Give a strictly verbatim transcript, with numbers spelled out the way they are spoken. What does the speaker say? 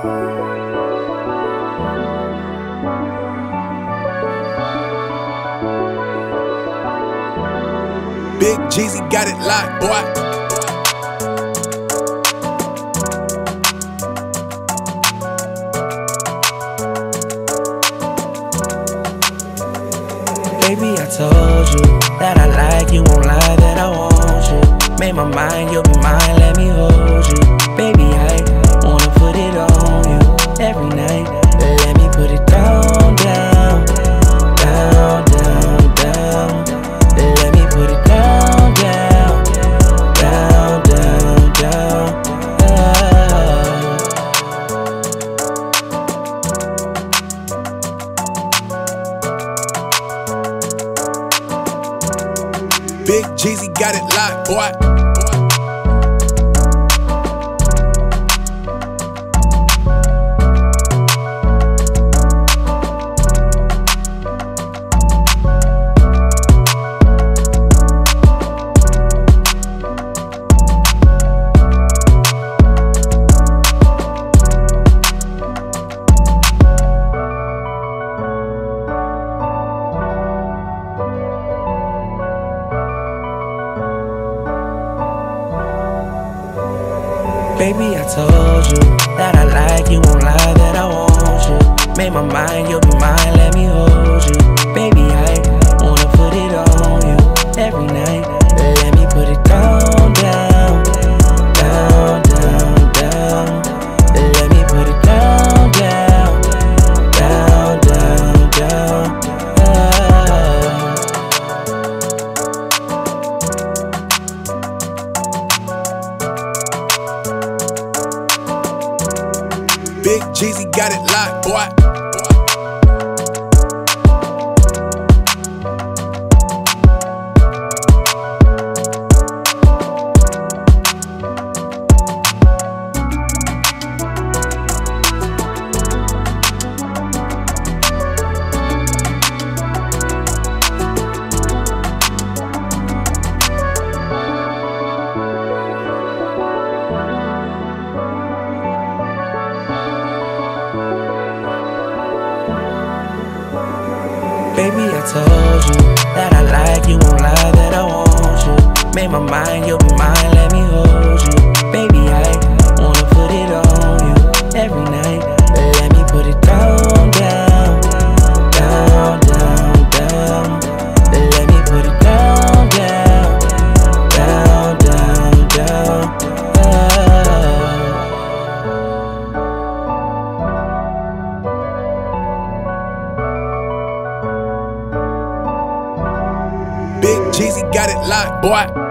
Big Jeezy got it locked, boy. Baby, I told you that I like you, won't lie that I want you. Made my mind, you'll be mine, let me hold you. Baby, I wanna put it on you every night. Let me put it down, down, down, down, down. Let me put it down, down, down, down, down. Big Jeezy got it locked, boy. Baby, I told you that I like you, won't lie that I want you. Made my mind, you'll be mine, let me hold you. Baby, I wanna put it on you every night. Let me put it down, down, down, down, down. Let me put it down, down, down, down, down. Big Jeezy got it locked, boy. Baby, I told you that I like you, won't lie that I want you. Made my mind, you'll be mine, let me hold you. Baby, I wanna put it on you every night. Let me put it down, down, down, down, down. Let me put it down, down, down, down, down. Big Jeezy got it locked, boy.